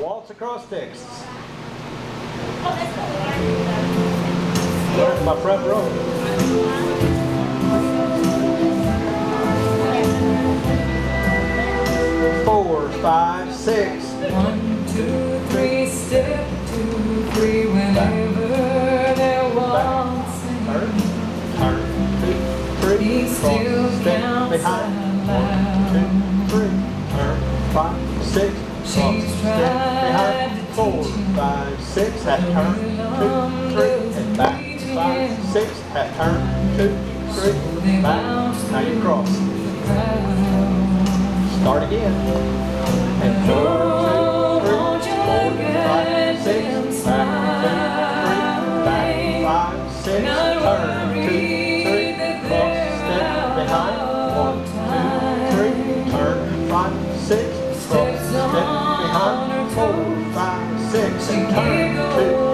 waltz across Texas. Oh, that's what we are. There's my front row. 4, 5, 6. 1, 2, 3, step 2, 3, whenever they're waltzing. Turn, 2, 3, He still step counts behind. out 1, 2, 3, turn, 5, 6, She's step behind. tried to 4, teach him 5, 6, half turn, 2, 3, and back. 5, 6, half turn, 2, 3, back. Now you cross. Start again. And 4, 2, 3, 4, 5, 6, back, 2, 3, back, 5, 6, turn, 2, 3, cross, step behind, 1, 2, 3, turn, 5, 6, cross, step behind, 4, 5, 6, and turn, 2,